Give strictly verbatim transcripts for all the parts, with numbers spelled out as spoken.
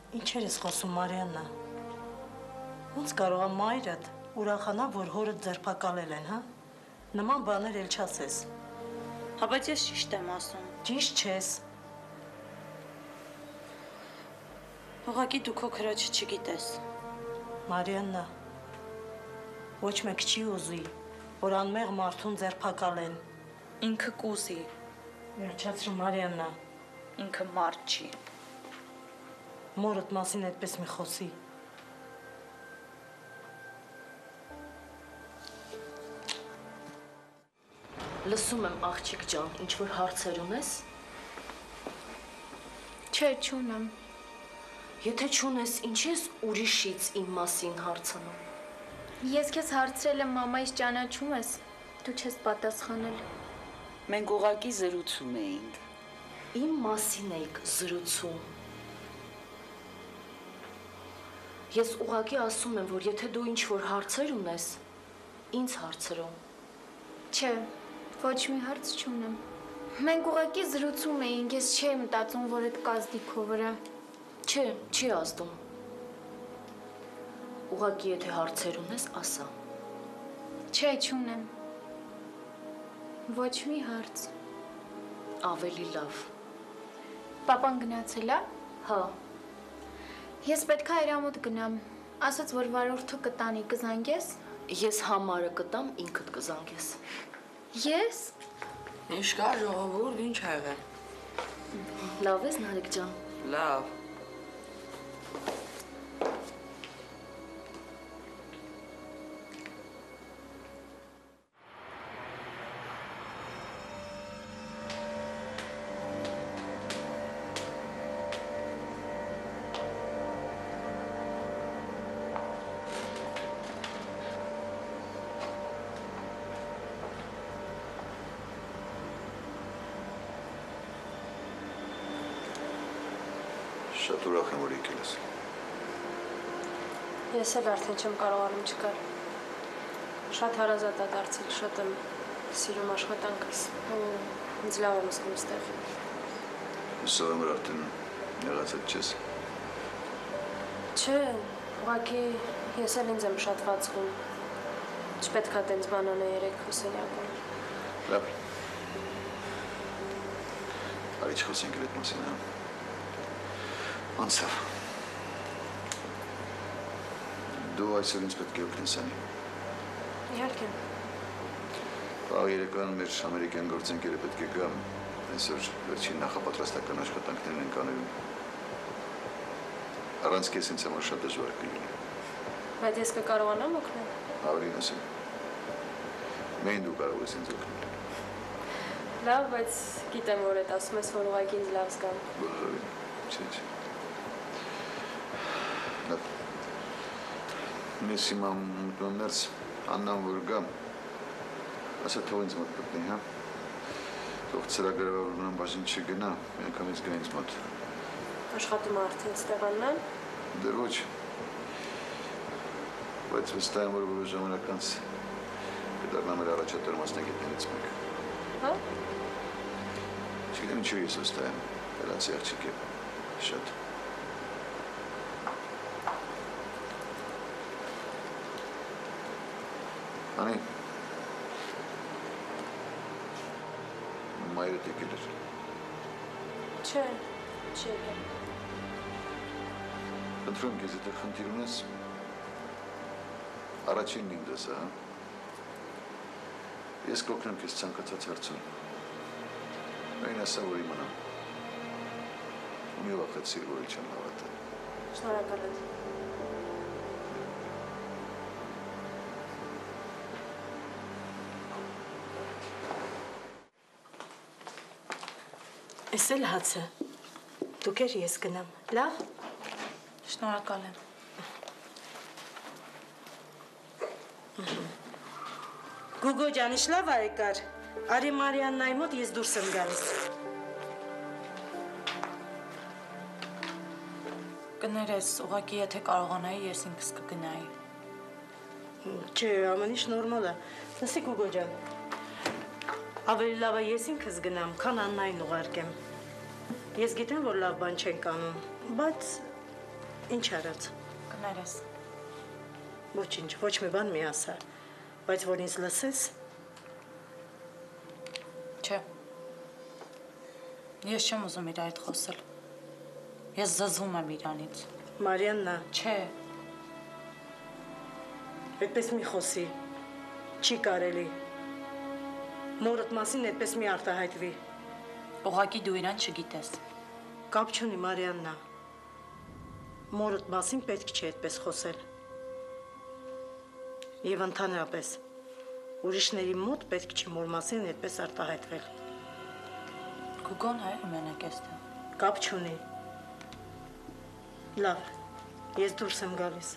Ինչեր ես խոսում, Մարիաննա։ Ոնց կարող է մայրդ ուրախանա, որ հորդ ձերբակալել են, հա։ Նման բաներ էլ չասես։ Հա, բայց ես ճիշտ եմ ասում։ Ճիշտ չես։ Ուղղակի դու քո քրոջը չգիտես։ Մարիաննա, ոչ մեկ չի ուզի, որ անմեղ մարդուն ձերբակալեն։ Ինքը կուզի։ Վերջացրու, Մարիաննա։ Ինքը մարդ չի։ Մորդ մասին այդպես մի խոսի։ Լսում եմ, աղջիկ ջան, ինչ-որ հարցեր ունես։ Չէ, չունեմ։ Եթե չունես, ինչ ես ուրիշից իմ մասին հարցնում։ Ես քեզ հարցրել եմ մամայից ճանաչում ես, դու չես պատասխանել։ Մենք ուղղակի զրուցում էինք։ Իմ մասին էիք զրուցում։ Ես ուղղակի ասում եմ, որ եթե դու ինչ-որ հարցեր ունես, ինձ հարցրու։ Չէ, ոչ մի հարց չունեմ։ Մենք ուղղակի զրուցում էինք, ես չէի մտածում, որ այդ կազդի քո վրա։ Չէ, չի ազդում։ Ուղղակի եթե հարցեր ունես, ասա։ Չէ, չունեմ։ Ոչ մի հարց։ Ավելի լավ։ Պապան գնացել է։ Հա։ Ես պետք է իր մոտ գնամ։ Ասաց, որ վարորդը կտանի, կզանգես։ Ես համարը կտամ, ինքդ կզանգես։ Ես։ Ինչ կա ժողովուրդ, ինչ ա եղել։ Լավ ես, Նարեկ ջան։ Լավ։ Շատ ուրախ եմ, որ եկել ես։ Ես էլ արդեն չեմ կարողանում չգալ։ Շատ հարազատ ա դարձել, շատ եմ սիրում աշխատանքս ու ինձ լավ եմ զգում ստեղ։ Հուսով եմ, որ արդեն նեղացած չես։ Չէ, ուղղակի ես էլ ինձ եմ շատ վատ զգում։ Չպետք է տենց բան անել երեք խոսելյակում։ Լավ։ Արի չխոսենք էլ այդ մասին, հա։ Անցավ։ Դու այսօր ինձ պետք է օգնես անի։ Իհարկե։ Վաղ երեկոյան մեր ամերիկյան գործընկերը պետք է գա։ Այսօր վերջին նախապատրաստական աշխատանքներն ենք անելու։ Առանց քեզ ինձ համար շատ դժվար կլինի։ Բայց ես կկարողանամ օգնել։ Ավելին ասեմ։ Միայն դու կարող ես ինձ օգնել։ Լավ, բայց գիտեմ, որ այդ ասում ես, որ ուղղակի ինձ լավ զգամ։ Բոլորովին։ Չէ, չէ։ Լավ։ Ես հիմա մտնում ներս Աննան որ գամ, ասա թող ինձ մոտ գտնի, հա։ Թող ծրագրերը ունեմ բաժին չգնա, մի անգամից գա ինձ մոտ։ Աշխատում արդեն ստեղ Աննան։ Դեռ ոչ։ Բայց վստահ եմ, որ որոշ ժամանակ անց կդառնա մեր առաջատար մասնագետներից մեկը։ Հա։ Չգիտեմ ինչու ես վստահ եմ, հելացի աղջիկ է, շատ։ Անի, մայրդ եկել էր։ Չէ, չի եկել։ Խնդրում քեզ, եթե խնդիր ունես, առաջինն ինձ ասա, հա։ Ես կօգնեմ քեզ ցանկացած հարցում։ Այն ասա, որ իմանամ։ ու մի վախեցիր, որ էլ չեմ հավատա։ Շնորհակալ եմ։ Էս էլ հացը։ Դու կեր ես գնամ, լավ։ Շնորհակալ եմ։ Գուգո ջան, ինչ լավ ա եկար։ Արի Մարիաննայի մոտ ես դուրս եմ գալիս։ Կներես, ուղղակի եթե կարողանայի, ես ինքս կգնայի։ Չէ, ամեն ինչ նորմալ է։ Լսի Գուգո ջան։ Ավելի լավ է ես ինքս գնամ, քան Աննային ուղարկեմ։ Ես գիտեմ, որ լավ բան չենք անում, բայց Ինչ արած։ Կներես։ Ոչինչ, ոչ մի բան մի ասա, բայց որ ինձ լսես, Չէ։ Ես չեմ ուզում իր այդ խոսել։ Ես զզվում եմ իրանից։ Մարիաննա, Չէ։ այդպես մի խոսի, չի կարելի։ Մորդ մասին այդպես մի արտահայտվի։ Ուղղակի դու իրան չգիտես։ Կապ չունի, Մարիաննա։ Մորդ մասին պետք չէ այդպես խոսել։ Եվ ընդհանրապես, ուրիշների մոտ պետք չի մոր մասին այդպես արտահայտվել։ Գուգոն հայր մենակ էստեղ։ Կապ չունի։ Լավ, ես դուրս եմ գալիս։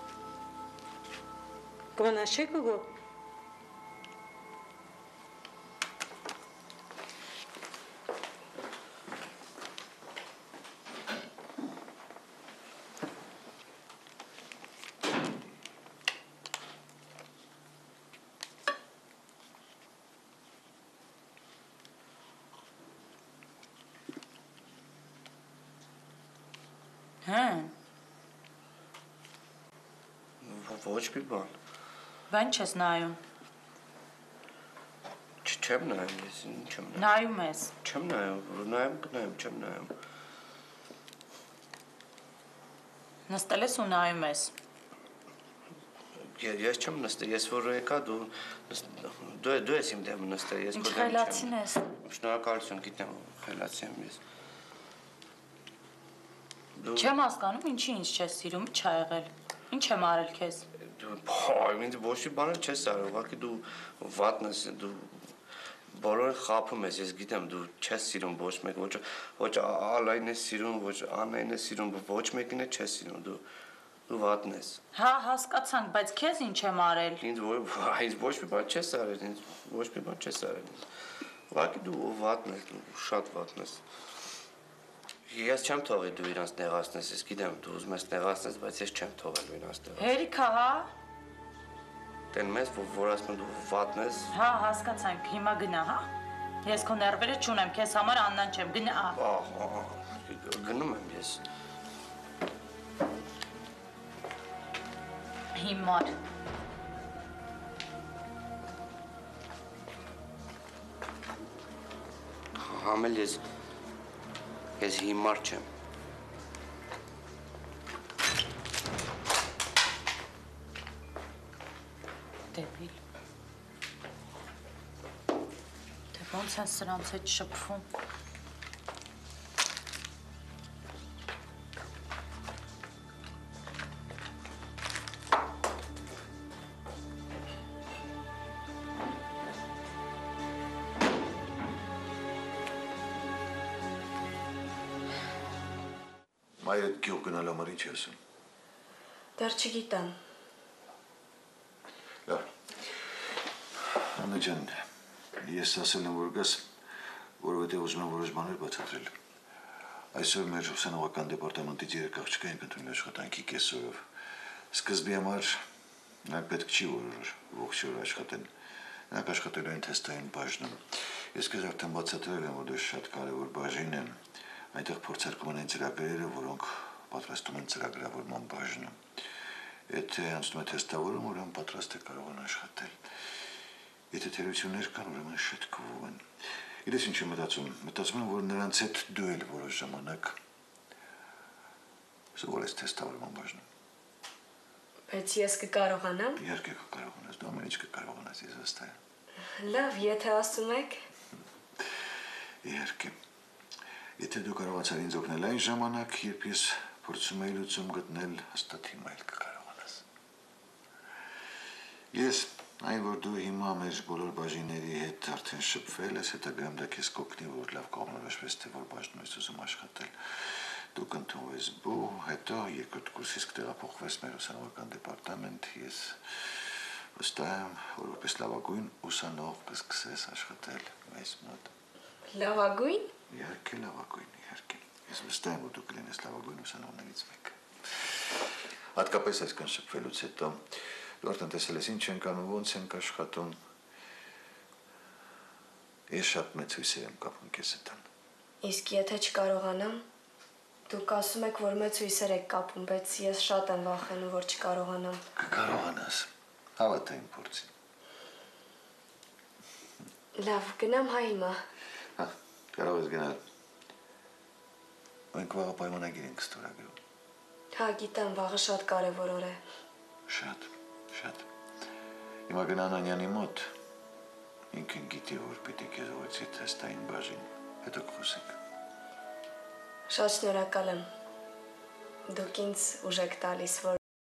Կվանաս չէ, Գուգո։ Հեն, Ոչ մի բան։ բան չես նայում։ Չեմ նայում, ես չեմ նայում։ Նայում ես։ Չեմ նայում, նայում կնայում, չեմ նայում։ Նստել ես ու նայում ես։ Ես չեմ նստել, ես որ եկա դու դու դու ես իմ դեմը նստել, ես Ինչ խելացին ես։ Շնորհակալություն, գիտեմ, խելացի եմ ես։ Չեմ հասկանում, ինչի ինձ չես սիրում, ի՞նչ ա եղել։ Ինչ եմ արել քեզ։ Փայ, ինձ ոչ մի բան չես արել, ուղղակի դու վատն ես, դու բոլորը խափում ես, ես գիտեմ, դու չես սիրում ոչ մեկ, ոչ ոչ Ալային ես սիրում, ոչ Աննային ես սիրում, ոչ մեկին չես սիրում, դու դու վատն ես։ Հա, հասկացանք, բայց քեզ ինչ եմ արել։ Ինձ ինձ ոչ մի բան չես արել, ինձ ոչ մի բան չես արել։ Ուղղակի դու վատն ես, դու շատ վատն ես։ Ես չեմ թողի դու իրանց նեղացնես, ես գիտեմ, դու ուզում ես նեղացնես, բայց ես չեմ թողելու իրանց նեղացնես։ Հերիքա, հա։ Տեն մեզ, որ ասում դու վատն ես։ Հա, հասկացանք, հիմա գնա, հա։ Ես քո ներվերը չունեմ, քեզ համար Աննան չեմ, գնա։ Ահա, գնում եմ ես։ Հիմար։ Համել ես Ես հիմար չեմ։ Դեբիլ։ Դե ոնց են սրանց հետ շփվում։ Մայրդ գյուղ գնալ համար ինչ ես ասում։ Դեռ չգիտեմ։ Լավ։ Աննա ջան, ես ասել եմ, որ գաս, որովհետև ուզում եմ որոշ բաներ բացատրել։ Այսօր մեր ուսանողական դեպարտամենտից երեք աղջկա ենք ընդունել աշխատանքի կեսօրով։ Սկզբի համար նրանք պետք չի որ ողջ օր աշխատեն։ Նրանք աշխատելու են թեստային բաժնում։ Ես քեզ արդեն բացատրել եմ, որ դա շատ կարևոր բաժին է։ Այնտեղ փորձարկում են ծրագրերը, որոնք պատրաստում են ծրագրավորման բաժնում։ Եթե անցնում է թեստավորում, ուրեմն պատրաստ է կարող են աշխատել։ Եթե թերություններ կան, ուրեմն շտկվում են։ Իրես ինչ եմ մտածում, մտածում եմ, որ նրանց հետ դու էլ որոշ ժամանակ սովորես թեստավորման բաժնում։ Բայց ես կկարողանամ։ Իհարկե կկարողանաս, դու ամեն ինչ կկարողանաս, ես վստահ եմ։ Լավ, եթե ասում եք։ Իհարկե։ Եթե դու կարողացար ինձ օգնել այն ժամանակ, երբ ես փորձում էի լուծում գտնել, հաստատ հիմա էլ կկարողանաս։ Ես, այն որ դու հիմա մեր բոլոր բաժինների հետ արդեն շփվել ես, հետագայում դա քեզ կօգնի, որ լավ կողմնորոշվես, թե որ բաժնում ես ուզում աշխատել։ Դու կընդունվես բու, հետո երկրորդ կուրսից կտեղափոխվես մեր ուսանողական դեպարտամենտ, ես վստահ եմ, որ որպես լավագույն ուսանող կսկսես աշխատել մեզ մոտ։ Լավագույն։ Իհարկե լավագույն, իհարկե։ Ես վստահ եմ, որ դու կլինես լավագույն ուսանողներից մեկը։ Հատկապես այսքան շփվելուց հետո դու արդեն տեսել ես ինչ ենք անում, ոնց ենք աշխատում։ Ես շատ մեծ հույսեր եմ կապում քեզ հետ։ Իսկ եթե չկարողանամ։ Դուք ասում եք, որ մեծ հույսեր եք կապում, բայց ես շատ եմ վախենում, որ չկարողանամ։ Կկարողանաս։ Հավատա իմ փորձին։ Լավ, գնամ հայ հիմա։ Հա, կարող ես գնալ։ Մենք վաղը պայմանագիր ենք ստորագրում։ Հա, գիտեմ, վաղը շատ կարևոր օր է։ Շատ, շատ։ Հիմա գնա Անանյանի մոտ։ Ինքն գիտի, որ պիտի քեզ ուղեցի թեստային բաժին, հետո կխոսենք։ Շատ շնորհակալ եմ։ Դուք ինձ ուժ եք տալիս, որ